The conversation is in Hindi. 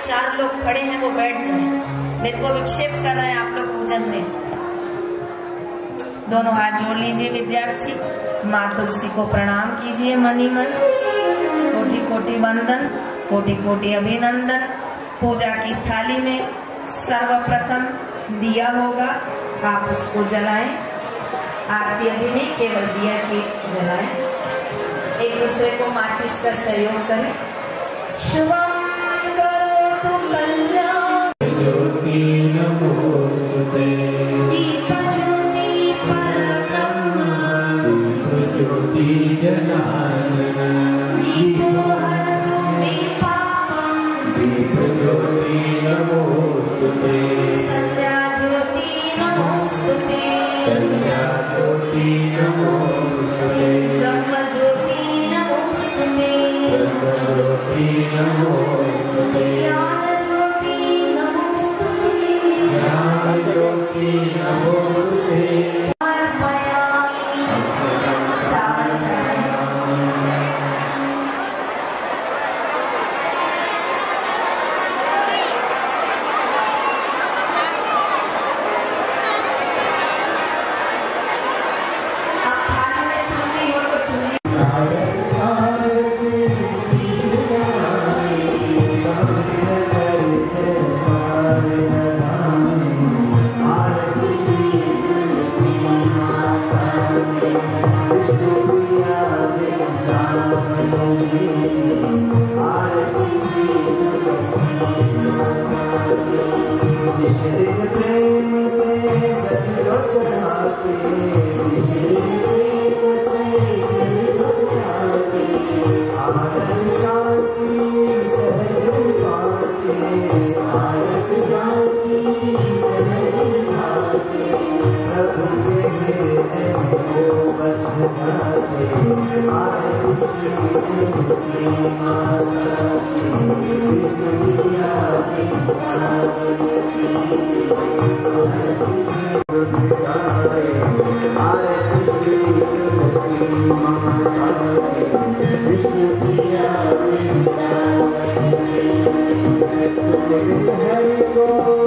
4 लोग खड़े हैं वो बैठ जाएं। मेरे को विक्षेप कर रहे हैं आप लोग पूजन में। दोनों हाथ जोड़ लीजिए विद्यार्थी। माँ तुलसी को प्रणाम कीजिए मनी मन। कोटि कोटि वंदन, कोटि कोटि अभिनंदन। पूजा की थाली में सर्वप्रथम दिया होगा, आप उसको जलाएं। आरती अभी नहीं, केवल दिया के जलाएं। एक दूसरे को माचिस का सहयोग करें। शुभम करोतु कल्याण ज्योति नमोस्तुते। दीप ज्योति परब्रह्म ज्योति जनार्दन। दीपो हरतु मे पापं दीप ज्योति नमोस्तुते। संध्या ज्योति नमोस्तुते। संध्या ज्योति नमोस्तुते। ब्रह्म ज्योति नमोस्तुते। ब्रह्म ज्योति नमोस्तुते। ज्ञान ज्योति नमोस्तुते। ज्ञान ज्योति नमोस्तुते। Hare Go